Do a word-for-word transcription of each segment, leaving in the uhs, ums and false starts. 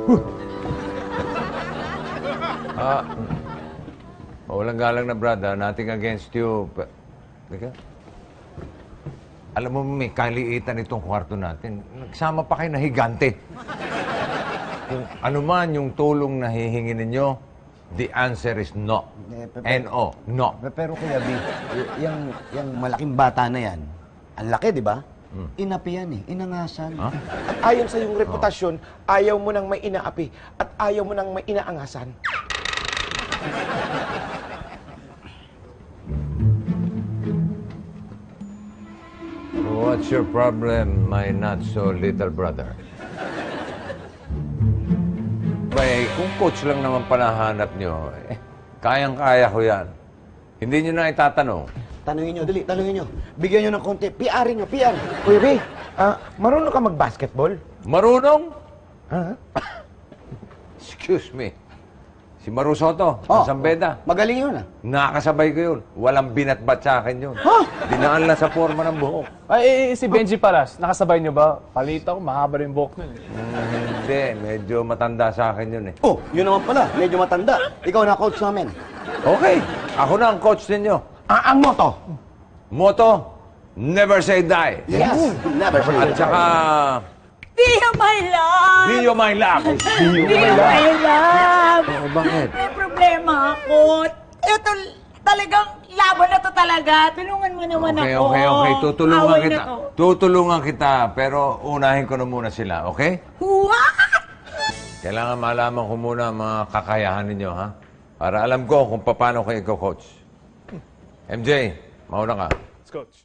Ah, walang galang na, brother. Nothing against you. But, teka. Alam mo, may kaliitan itong kwarto natin. Nagsama pa kayo na higante. Kung ano man yung tulong na hihingi ninyo, the answer is no. Eh, pe- N O. No. Pe- Pero Kuya B, y- yung, yung malaking bata na yan, ang laki, di ba? Inapi yan eh, inangasan. Ha? At ayon sa iyong reputasyon, ayaw mo nang may inaapi at ayaw mo nang may inaangasan. What's your problem, my not-so-little brother? Bay, kung coach lang naman panahanap nyo, eh, kayang-kaya ko yan. Hindi nyo na itatanong. Tanungin nyo, dali, tanungin nyo. Bigyan nyo ng konti. P R nyo, P R. Kuya B, ah, marunong ka mag-basketball? Marunong? Ha? Excuse me. Si Maru Soto, Oh. ng Sambeda. Magaling yun ah. Nakakasabay ko yun. Walang binatbat sa akin yun. Ha? Dinaan lang sa forma ng buhok. Ay, eh, si Benji Paras, nakasabay niyo ba? Palita ko, mahaba rin buhok nun. Eh. Hmm, hindi, medyo matanda sa akin yun eh. Oh, yun naman pala. Medyo matanda. Ikaw na coach namin. Okay, ako na ang coach ninyo. Ah, ang moto. Motto, never say die. Yes. Never At forget. saka, Dio, my love! be you my love. Dio, my love! Oh, bakit? May problema ako. Ito, talagang laban na to talaga. Tulungan mo naman Okay, ako. okay, okay. Tutulungan Away kita. na to. Tutulungan kita, pero unahin ko na muna sila, okay? What? Kailangan malaman ko muna ang mga kakayahan ninyo, ha? Para alam ko kung paano kayo ikaw-coach. M J, mauna ka. Let's coach.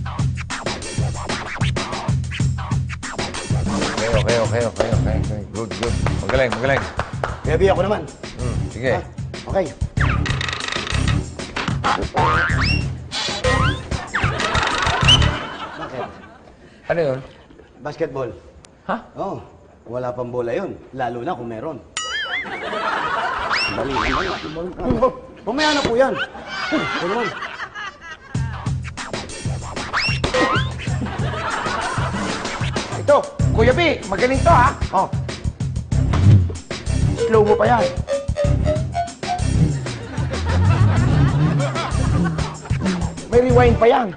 Okay, okay, okay, okay, okay. okay. Good, good. Magaling, magaling. Kuya B, ako naman. Hmm, sige. Ha? Okay. Bakit? Ano yun? Basketball. Ha? Oh, wala pang bola yun. Lalo na kung meron. Bali, bali. Oh, mamaya na po yan. Ito naman. Ito, Kuya B, magaling to ha. Oh. Slow mo pa yan. May rewind pa yan.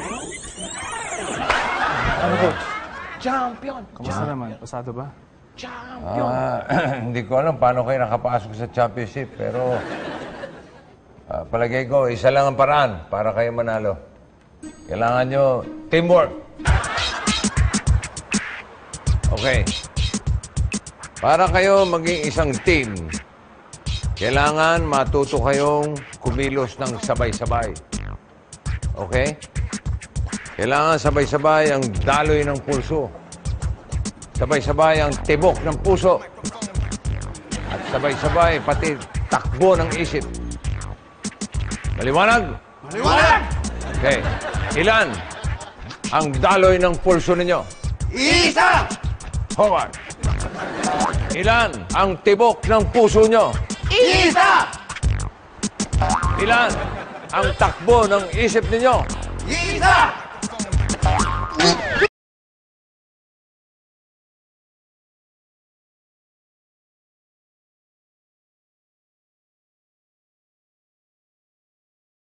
Ano ko? Champion! Kamusta naman? Pasado ba? Champion! Ah, hindi ko alam paano kayo nakapasok sa championship, pero ah, palagay ko, isa lang ang paraan para kayo manalo. Kailangan nyo teamwork. Okay. Para kayo maging isang team, kailangan matuto kayong kumilos ng sabay-sabay. Okay? Kailangan sabay-sabay ang daloy ng pulso. Sabay-sabay ang tibok ng puso. At sabay-sabay pati takbo ng isip. Maliwanag? Maliwanag! Okay. Ilan ang daloy ng pulso ninyo? Isa! Howard. Ilan ang tibok ng puso nyo? Isa! Ilan ang takbo ng isip ninyo? Isa!